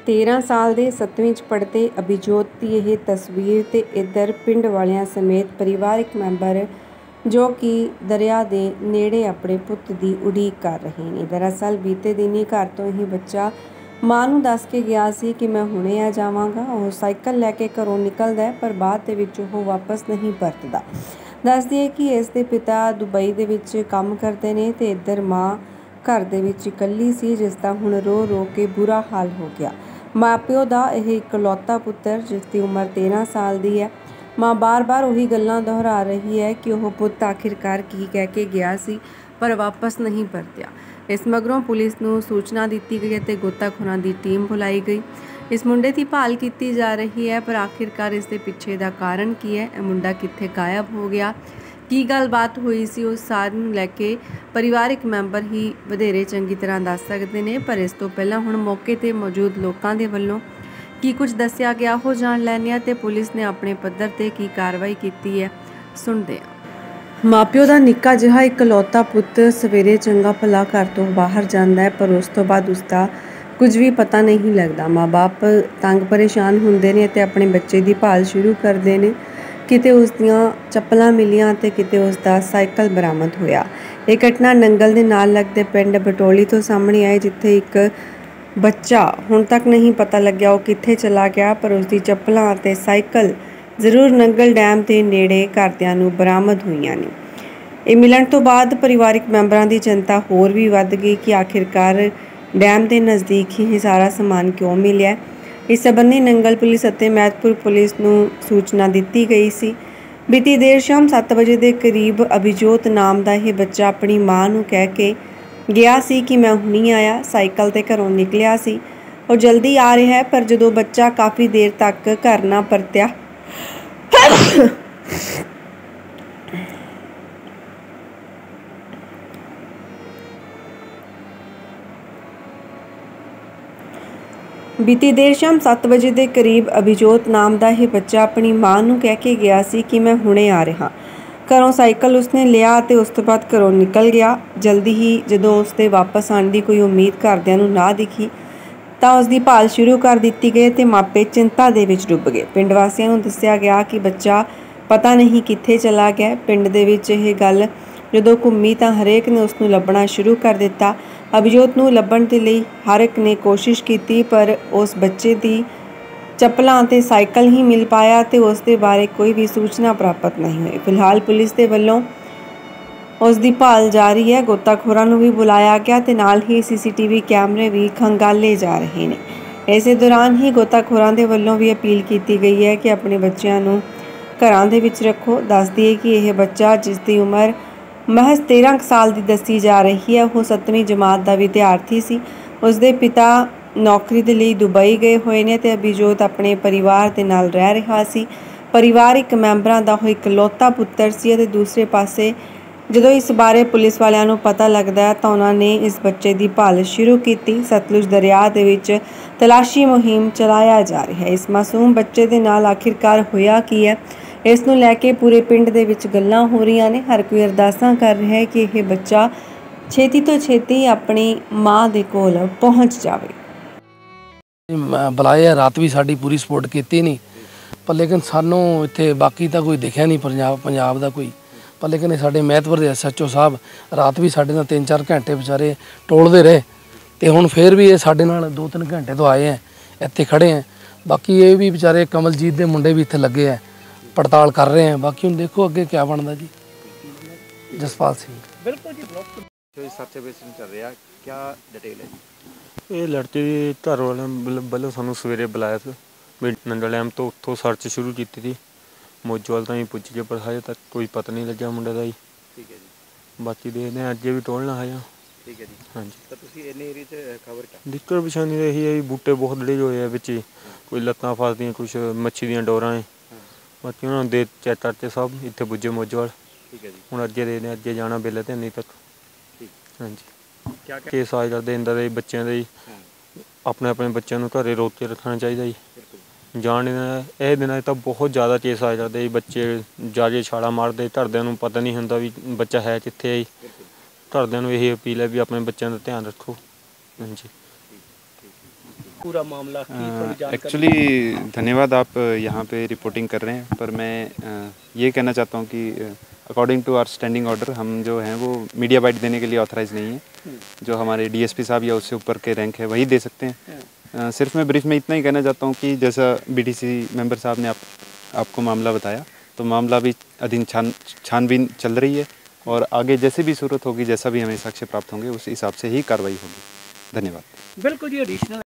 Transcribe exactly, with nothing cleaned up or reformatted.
तेरह साल ਦੇ ਸੱਤਵੀਂ 'ਚ ਪੜ੍ਹਦੇ ਅਭਿਜੋਤ ਦੀ ਇਹ ਤਸਵੀਰ ਤੇ ਇੱਧਰ ਪਿੰਡ ਵਾਲਿਆਂ ਸਮੇਤ ਪਰਿਵਾਰਕ ਮੈਂਬਰ ਜੋ ਕਿ ਦਰਿਆ ਦੇ ਨੇੜੇ ਆਪਣੇ ਪੁੱਤ ਦੀ ਉਡੀਕ ਕਰ ਰਹੇ ਨੇ। ਦਰਅਸਲ ਬੀਤੇ ਦਿਨੀ ਘਰ ਤੋਂ ਹੀ ਬੱਚਾ ਮਾਂ ਨੂੰ ਦੱਸ ਕੇ ਗਿਆ ਸੀ ਕਿ ਮੈਂ ਹੁਣੇ ਆ ਜਾਵਾਂਗਾ। ਉਹ ਸਾਈਕਲ ਲੈ ਕੇ ਘਰੋਂ ਨਿਕਲਦਾ ਹੈ ਪਰ ਬਾਅਦ ਦੇ ਵਿੱਚ ਉਹ ਵਾਪਸ ਨਹੀਂ ਪਰਤਦਾ। ਦੱਸਦੀ ਹੈ ਕਿ ਇਸ ਦੇ ਪਿਤਾ ਦੁਬਈ ਦੇ ਵਿੱਚ ਕੰਮ ਕਰਦੇ ਨੇ ਤੇ ਇੱਧਰ ਮਾਂ ਘਰ ਦੇ ਵਿੱਚ ਇਕੱਲੀ ਸੀ, ਜਿਸ ਦਾ ਹੁਣ ਰੋ ਰੋ ਕੇ ਬੁਰਾ ਹਾਲ ਹੋ ਗਿਆ। ਮਾਂ ਪਿਓ ਦਾ ਇਹ ਇਕਲੌਤਾ ਪੁੱਤਰ ਜਿਸ ਦੀ ਉਮਰ तेरह ਸਾਲ ਦੀ ਹੈ। ਮਾਂ ਬਾਰ-ਬਾਰ ਉਹੀ ਗੱਲਾਂ ਦੁਹਰਾ ਰਹੀ ਹੈ ਕਿ ਉਹ ਪੁੱਤ ਆਖਿਰਕਾਰ ਕੀ ਕਹਿ ਕੇ ਗਿਆ ਸੀ ਪਰ ਵਾਪਸ ਨਹੀਂ ਪਰਤਿਆ। ਇਸ ਮਗਰੋਂ ਪੁਲਿਸ ਨੂੰ ਸੂਚਨਾ ਦਿੱਤੀ ਗਈ ਅਤੇ ਗੋਤਾਖੋਰਾਂ ਦੀ ਟੀਮ ਬੁਲਾਈ ਗਈ। ਇਸ ਮੁੰਡੇ ਦੀ ਭਾਲ ਕੀਤੀ ਜਾ ਰਹੀ ਹੈ ਪਰ ਆਖਿਰਕਾਰ ਇਸ ਦੇ ਪਿੱਛੇ ਦਾ ਕਾਰਨ ਕੀ ਹੈ, ਇਹ ਮੁੰਡਾ ਕਿੱਥੇ ਗਾਇਬ ਹੋ ਗਿਆ, ਕੀ ਗੱਲਬਾਤ ਹੋਈ ਸੀ, ਉਸ ਸਾਰ ਨੂੰ ਲੈ ਕੇ ਪਰਿਵਾਰਕ ਮੈਂਬਰ ਹੀ ਵਧੇਰੇ ਚੰਗੀ ਤਰ੍ਹਾਂ ਦੱਸ ਸਕਦੇ ਨੇ। ਪਰ ਇਸ ਤੋਂ ਪਹਿਲਾਂ ਹੁਣ ਮੌਕੇ 'ਤੇ ਮੌਜੂਦ ਲੋਕਾਂ ਦੇ ਵੱਲੋਂ ਕੀ ਕੁਝ ਦੱਸਿਆ ਗਿਆ ਉਹ ਜਾਣ ਲੈਂਦੇ ਹਾਂ ਤੇ ਪੁਲਿਸ ਨੇ ਆਪਣੇ ਪੱਧਰ 'ਤੇ ਕੀ ਕਾਰਵਾਈ ਕੀਤੀ ਹੈ ਸੁਣਦੇ ਹਾਂ। ਮਾਪਿਓ ਦਾ ਨਿੱਕਾ ਜਿਹਾ ਇਕਲੌਤਾ ਪੁੱਤ ਸਵੇਰੇ ਚੰਗਾ ਭਲਾ ਘਰ ਤੋਂ ਬਾਹਰ ਜਾਂਦਾ ਹੈ ਪਰ ਉਸ ਤੋਂ ਬਾਅਦ ਉਸਦਾ ਕੁਝ ਵੀ ਪਤਾ ਨਹੀਂ ਲੱਗਦਾ। ਮਾਂ ਬਾਪ ਤੰਗ ਪਰੇਸ਼ਾਨ ਹੁੰਦੇ ਨੇ ਅਤੇ ਆਪਣੇ ਬੱਚੇ ਦੀ ਭਾਲ ਸ਼ੁਰੂ ਕਰਦੇ ਨੇ। ਕਿਤੇ ਉਸ ਦੀਆਂ ਚੱਪਲਾਂ ਮਿਲੀਆਂ ਅਤੇ ਕਿਤੇ ਉਸ ਦਾ ਸਾਈਕਲ ਬਰਾਮਦ ਹੋਇਆ। ਇਹ ਘਟਨਾ ਨੰਗਲ ਦੇ ਨਾਲ ਲੱਗਦੇ ਪਿੰਡ ਬਟੋਲੀ ਤੋਂ ਸਾਹਮਣੇ ਆਈ, ਜਿੱਥੇ ਇੱਕ ਬੱਚਾ ਹੁਣ ਤੱਕ ਨਹੀਂ ਪਤਾ ਲੱਗਿਆ ਉਹ ਕਿੱਥੇ ਚਲਾ ਗਿਆ, ਪਰ ਉਸ ਦੀ ਚੱਪਲਾਂ ਅਤੇ ਸਾਈਕਲ ਜ਼ਰੂਰ ਨੰਗਲ ਡੈਮ ਦੇ ਨੇੜੇ ਘਰਦਿਆਂ ਨੂੰ ਬਰਾਮਦ ਹੋਈਆਂ ਨੇ। ਇਹ ਮਿਲਣ ਤੋਂ ਬਾਅਦ ਪਰਿਵਾਰਕ ਮੈਂਬਰਾਂ ਦੀ ਚਿੰਤਾ ਹੋਰ ਵੀ ਵੱਧ ਗਈ ਕਿ ਆਖਿਰਕਾਰ ਡੈਮ ਦੇ ਨਜ਼ਦੀਕ ਹੀ ਇਹ ਸਾਰਾ ਸਮਾਨ ਕਿਉਂ ਮਿਲਿਆ। ਇਸ ਸੰਬੰਧੀ ਨੰਗਲ ਪੁਲਿਸ ਅਤੇ ਮਹਿਤਪੁਰ ਪੁਲਿਸ ਨੂੰ ਸੂਚਨਾ ਦਿੱਤੀ ਗਈ ਸੀ। ਬੀਤੀ ਦੇਰ ਸ਼ਾਮ ਸੱਤ ਵਜੇ ਦੇ ਕਰੀਬ ਅਭਿਜੋਤ ਨਾਮ ਦਾ ਇਹ ਬੱਚਾ ਆਪਣੀ ਮਾਂ ਨੂੰ ਕਹਿ ਕੇ ਗਿਆ ਸੀ ਕਿ ਮੈਂ ਹੁਣੀ ਆਇਆ, ਸਾਈਕਲ 'ਤੇ ਘਰੋਂ ਨਿਕਲਿਆ ਸੀ, ਉਹ ਜਲਦੀ ਆ ਰਿਹਾ ਹੈ। ਪਰ ਜਦੋਂ ਬੱਚਾ ਕਾਫੀ ਦੇਰ ਤੱਕ ਘਰ ਨਾ ਪਰਤਿਆ ਬੀਤੀ ਦੇਰ ਸ਼ਾਮ ਸੱਤ ਵਜੇ ਦੇ ਕਰੀਬ ਅਭਿਜੋਤ ਨਾਮ ਦਾ ਇਹ ਬੱਚਾ ਆਪਣੀ ਮਾਂ ਨੂੰ ਕਹਿ ਕੇ ਗਿਆ ਸੀ ਕਿ ਮੈਂ ਹੁਣੇ ਆ ਰਿਹਾ। ਘਰੋਂ ਸਾਈਕਲ ਉਸਨੇ ਲਿਆ ਅਤੇ ਉਸ ਤੋਂ ਬਾਅਦ ਘਰੋਂ ਨਿਕਲ ਗਿਆ। ਜਲਦੀ ਹੀ ਜਦੋਂ ਉਸਦੇ ਵਾਪਸ ਆਉਣ ਦੀ ਕੋਈ ਉਮੀਦ ਘਰਦਿਆਂ ਨੂੰ ਨਾ ਦਿਖੀ ਤਾਂ ਉਸ ਦੀ ਭਾਲ ਸ਼ੁਰੂ ਕਰ ਦਿੱਤੀ ਗਈ ਅਤੇ ਮਾਪੇ ਚਿੰਤਾ ਦੇ ਵਿੱਚ ਡੁੱਬ ਗਏ। ਪਿੰਡ ਵਾਸੀਆਂ ਨੂੰ ਦੱਸਿਆ ਗਿਆ ਕਿ ਬੱਚਾ ਪਤਾ ਨਹੀਂ ਕਿੱਥੇ ਚਲਾ ਗਿਆ। ਪਿੰਡ ਦੇ ਵਿੱਚ ਇਹ ਗੱਲ ਜਦੋਂ ਘੁੰਮੀ ਤਾਂ ਹਰੇਕ ਨੇ ਉਸ ਨੂੰ ਲੱਭਣਾ ਸ਼ੁਰੂ ਕਰ ਦਿੱਤਾ। ਅਭਿਜੋਤ ਨੂੰ ਲੱਭਣ ਦੇ ਲਈ ਹਰ ਇੱਕ ਨੇ ਕੋਸ਼ਿਸ਼ ਕੀਤੀ ਪਰ ਉਸ ਬੱਚੇ ਦੀ ਚੱਪਲਾਂ ਅਤੇ ਸਾਈਕਲ ਹੀ ਮਿਲ ਪਾਇਆ ਤੇ ਉਸ ਦੇ ਬਾਰੇ ਕੋਈ ਵੀ ਸੂਚਨਾ ਪ੍ਰਾਪਤ ਨਹੀਂ ਹੋਈ। ਫਿਲਹਾਲ ਪੁਲਿਸ ਦੇ ਵੱਲੋਂ ਉਸ ਦੀ ਭਾਲ ਜਾਰੀ ਹੈ। ਗੋਤਾਖੋਰਾਂ ਨੂੰ ਵੀ ਬੁਲਾਇਆ ਗਿਆ ਤੇ ਨਾਲ ਹੀ ਸੀਸੀਟੀਵੀ ਕੈਮਰੇ ਵੀ ਖੰਗਾਲੇ ਜਾ ਰਹੇ ਨੇ। ਇਸੇ ਦੌਰਾਨ ਹੀ ਗੋਤਾਖੋਰਾਂ ਦੇ ਵੱਲੋਂ ਵੀ ਅਪੀਲ ਕੀਤੀ ਗਈ ਹੈ ਕਿ ਆਪਣੇ ਬੱਚਿਆਂ ਨੂੰ ਘਰਾਂ ਦੇ ਵਿੱਚ ਰੱਖੋ। ਦੱਸ ਦਈਏ ਕਿ ਇਹ ਬੱਚਾ ਜਿਸ ਦੀ ਉਮਰ ਮਹਿਜ਼ तेरह ਸਾਲ ਦੀ ਦੱਸੀ ਜਾ ਰਹੀ ਹੈ, ਉਹ ਸੱਤਵੀਂ ਜਮਾਤ ਦਾ ਵਿਦਿਆਰਥੀ ਸੀ। ਉਸਦੇ ਪਿਤਾ ਨੌਕਰੀ ਦੇ ਲਈ ਦੁਬਈ ਗਏ ਹੋਏ ਨੇ ਤੇ ਅਭਿਜੋਤ ਆਪਣੇ ਪਰਿਵਾਰ ਦੇ ਨਾਲ ਰਹਿ ਰਿਹਾ ਸੀ। ਪਰਿਵਾਰਕ ਮੈਂਬਰਾਂ ਦਾ ਉਹ ਇਕਲੌਤਾ ਪੁੱਤਰ ਸੀ ਅਤੇ ਦੂਸਰੇ ਪਾਸੇ ਜਦੋਂ ਇਸ ਬਾਰੇ ਪੁਲਿਸ ਵਾਲਿਆਂ ਨੂੰ ਪਤਾ ਲੱਗਦਾ ਹੈ ਤਾਂ ਉਹਨਾਂ ਨੇ ਇਸ ਬੱਚੇ ਦੀ ਭਾਲ ਸ਼ੁਰੂ ਕੀਤੀ। ਸਤਲੁਜ ਦਰਿਆ ਦੇ ਵਿੱਚ ਤਲਾਸ਼ੀ ਮੁਹਿੰਮ ਚਲਾਇਆ ਜਾ ਰਿਹਾ ਹੈ। ਇਸ ਮਾਸੂਮ ਬੱਚੇ ਦੇ ਨਾਲ ਆਖਿਰਕਾਰ ਹੋਇਆ ਕੀ ਹੈ, ਇਸ ਨੂੰ ਲੈ ਕੇ ਪੂਰੇ ਪਿੰਡ ਦੇ ਵਿੱਚ ਗੱਲਾਂ ਹੋ ਰਹੀਆਂ ਨੇ। ਹਰ ਕੋਈ ਅਰਦਾਸਾਂ ਕਰ ਰਿਹਾ ਹੈ ਕਿ ਇਹ ਬੱਚਾ ਛੇਤੀ ਤੋਂ ਛੇਤੀ ਆਪਣੀ ਮਾਂ ਦੇ ਕੋਲ ਪਹੁੰਚ ਜਾਵੇ। ਬੁਲਾਇਆ ਰਾਤ ਵੀ ਸਾਡੀ ਪੂਰੀ ਸਪੋਰਟ ਕੀਤੀ ਨਹੀਂ ਪਰ ਲੇਕਿਨ ਸਾਨੂੰ ਇੱਥੇ ਬਾਕੀ ਤਾਂ ਕੋਈ ਦਿਖਿਆ ਨਹੀਂ ਪੰਜਾਬ ਪੰਜਾਬ ਦਾ ਕੋਈ। ਪਰ ਲੇਕਿਨ ਸਾਡੇ ਮਹਿਤਪੁਰ ਦੇ ਐਸ ਐਚ ਓ ਸਾਹਿਬ ਰਾਤ ਵੀ ਸਾਡੇ ਨਾਲ ਤਿੰਨ ਚਾਰ ਘੰਟੇ ਵਿਚਾਰੇ ਟੋਲਦੇ ਰਹੇ ਤੇ ਹੁਣ ਫਿਰ ਵੀ ਇਹ ਸਾਡੇ ਨਾਲ ਦੋ ਤਿੰਨ ਘੰਟੇ ਤੋਂ ਆਏ ਹੈ, ਇੱਥੇ ਖੜੇ ਹੈ। ਬਾਕੀ ਇਹ ਵੀ ਵਿਚਾਰੇ ਕਮਲਜੀਤ ਦੇ ਮੁੰਡੇ ਵੀ ਇੱਥੇ ਲੱਗੇ ਹੈ, ਪੜਤਾਲ ਕਰ ਰਹੇ हैं। बाकी हम देखो अगे क्या बनता जी। जसपाल सिंह बिल्कुल जी ब्लॉक सर्च ऑपरेशन चल रहा क्या डिटेल है जी? ये लड़के की घर वाले वालों सानू सवेरे बुलाया था भी नंगल डैम तो उत्थों सर्च शुरू की थी। मोजोवाल ताईं पुज्ज गए पर हजे तक कोई पता नहीं लग्या मुंडे दा जी। ठीक है जी। बाकी देखते हैं अजे भी टोलना है। ठीक है जी। हाँ जी। तो तुसीं इन्ने एरिया च खबर क्या दिक्कत परेशानी यही है बूटे बहुत डड़े होए हैं विच कोई लत्तां फसदियां कुछ मच्छी दियां डोरां है। बाकी उन्होंने दे चाचे साहब इतने पुजे मोजोवाल। ठीक है जी। हूँ अजे देखते अजे जाना बिल तो नहीं तक। ठीक। हाँ जी। क्या क्या केस आ करते इंदा दे बच्चों के अपने अपने बच्चों को घरे रोक के रखना चाहिए जी। जान यह दिन तो बहुत ज़्यादा केस आ करते बच्चे जाके छाड़ा मारते घरदिਆਂ पता नहीं होंगे भी बच्चा है कितने आई। घरदिਆਂ यही अपील है भी अपने बच्चों का ध्यान रखो। हाँ जी। पूरा मामला की थोड़ी जानकारी। एक्चुअली धन्यवाद, आप यहाँ पे रिपोर्टिंग कर रहे हैं, पर मैं अ, ये कहना चाहता हूँ कि according to our standing order हम जो हैं वो मीडिया बाइट देने के लिए ऑथराइज नहीं है। जो हमारे डीएसपी साहब या उससे ऊपर के रैंक है वही दे सकते हैं। अ, सिर्फ मैं ब्रीफ में इतना ही कहना चाहता हूँ कि जैसा बीडीसी मेंबर साहब ने आप आपको मामला बताया, तो मामला भी अधीन छान छानबीन चल रही है और आगे जैसे भी सूरत होगी, जैसा भी हमें साक्ष्य प्राप्त होंगे, उस हिसाब से ही कार्रवाई होगी। धन्यवाद। बिल्कुल जी, एडिशनल